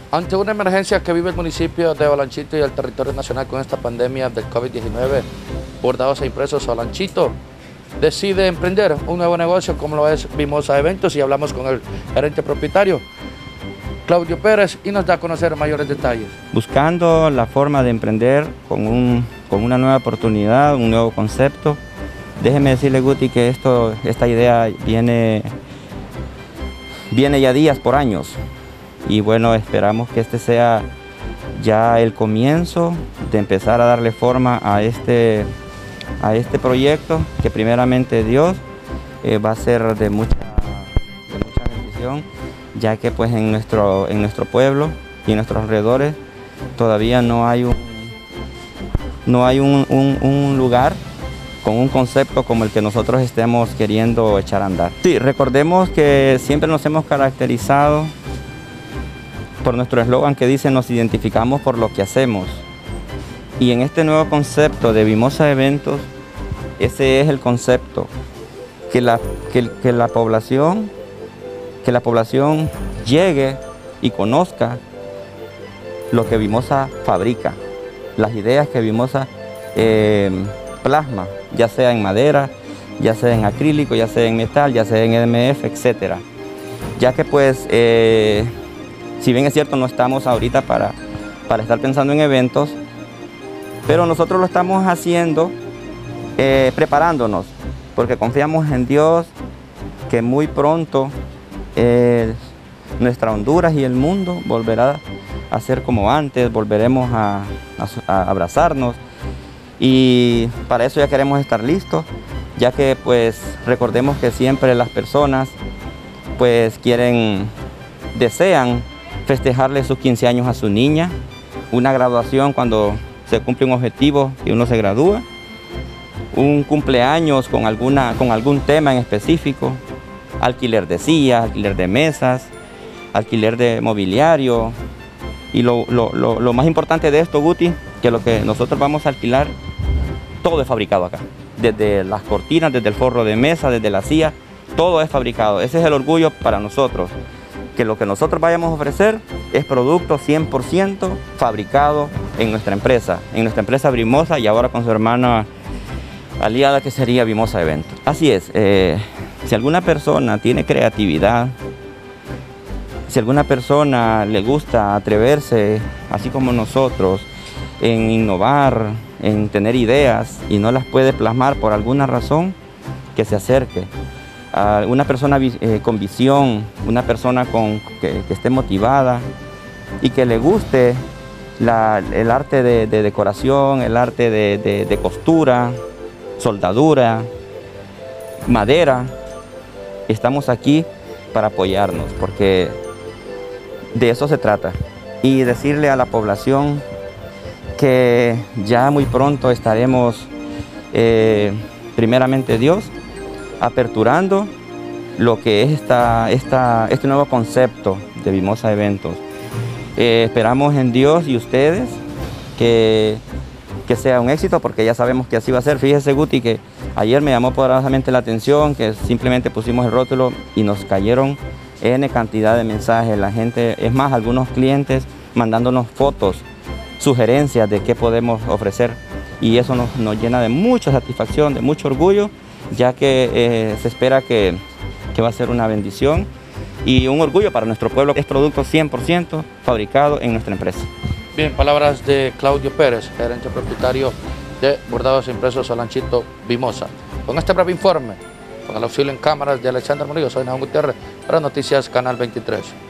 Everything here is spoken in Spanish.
Ante una emergencia que vive el municipio de Olanchito y el territorio nacional con esta pandemia del COVID-19, Bordados e Impresos Olanchito decide emprender un nuevo negocio como lo es Vimosa Eventos, y hablamos con el gerente propietario, Claudio Pérez, y nos da a conocer mayores detalles. Buscando la forma de emprender con una nueva oportunidad, un nuevo concepto. Déjeme decirle, Guti, que esta idea viene ya días por años. Y bueno, esperamos que este sea ya el comienzo de empezar a darle forma a este proyecto, que primeramente Dios va a ser de mucha bendición, ya que pues en nuestro pueblo y en nuestros alrededores todavía no hay un lugar con un concepto como el que nosotros estemos queriendo echar a andar. Sí, recordemos que siempre nos hemos caracterizado por nuestro eslogan que dice: nos identificamos por lo que hacemos. Y en este nuevo concepto de Vimosa Eventos, ese es el concepto, que la población llegue y conozca lo que Vimosa fabrica, las ideas que Vimosa plasma, ya sea en madera, ya sea en acrílico, ya sea en metal, ya sea en MDF, etc. Ya que pues, si bien es cierto, no estamos ahorita para estar pensando en eventos, pero nosotros lo estamos haciendo preparándonos, porque confiamos en Dios que muy pronto nuestra Honduras y el mundo volverá a ser como antes, volveremos a abrazarnos, y para eso ya queremos estar listos, ya que pues recordemos que siempre las personas pues desean festejarle sus 15 años a su niña, una graduación cuando se cumple un objetivo y uno se gradúa, un cumpleaños con algún tema en específico, alquiler de sillas, alquiler de mesas, alquiler de mobiliario. Y lo más importante de esto, Guti, que lo que nosotros vamos a alquilar, todo es fabricado acá. Desde las cortinas, desde el forro de mesa, desde la silla, todo es fabricado. Ese es el orgullo para nosotros, que lo que nosotros vayamos a ofrecer es producto 100% fabricado en nuestra empresa Vimosa, y ahora con su hermana aliada, que sería Vimosa Eventos. Así es, si alguna persona tiene creatividad, si alguna persona le gusta atreverse, así como nosotros, en innovar, en tener ideas y no las puede plasmar por alguna razón, que se acerque a una persona con visión, una persona que esté motivada y que le guste el arte de decoración, el arte de costura, soldadura, madera. Estamos aquí para apoyarnos, porque de eso se trata. Y decirle a la población que ya muy pronto estaremos, primeramente Dios, aperturando lo que es este nuevo concepto de Vimosa Eventos. Esperamos en Dios y ustedes que sea un éxito, porque ya sabemos que así va a ser. Fíjese, Guti, que ayer me llamó poderosamente la atención que simplemente pusimos el rótulo y nos cayeron N cantidad de mensajes. La gente, es más, algunos clientes mandándonos fotos, sugerencias de qué podemos ofrecer, y eso nos llena de mucha satisfacción, de mucho orgullo, ya que se espera que va a ser una bendición y un orgullo para nuestro pueblo. Es producto 100% fabricado en nuestra empresa. Bien, palabras de Claudio Pérez, gerente propietario de Bordados e Impresos Olanchito Vimosa. Con este breve informe, con el auxilio en cámaras de Alexander Murillo, soy Nahum Gutiérrez para Noticias Canal 23.